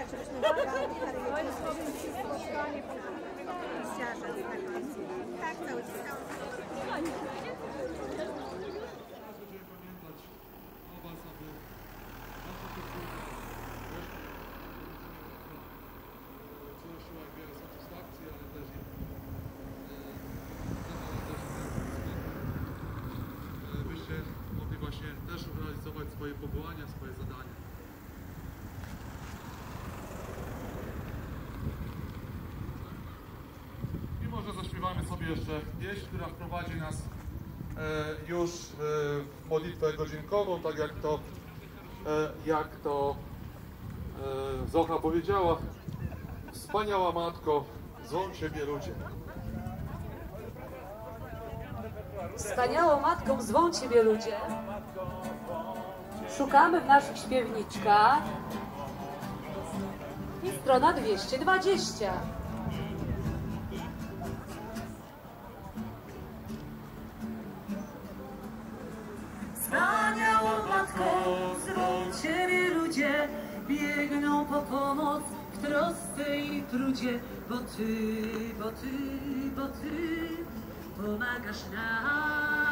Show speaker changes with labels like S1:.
S1: Tak, cały czas.
S2: Byście mogli właśnie też realizować swoje powołania, swoje zadania. I może zaśpiewamy sobie jeszcze pieśń, która wprowadzi nas już w modlitwę godzinkową, tak jak to Zocha powiedziała. Wspaniała Matko, zwą Ciebie ludzie.
S3: Wspaniałą Matką zwą Ciebie ludzie. Szukamy w naszych śpiewniczkach. I strona 220. Wspaniałą Matką zwą Ciebie ludzie, biegną po pomoc w trosce i trudzie, bo Ty pomagasz nam.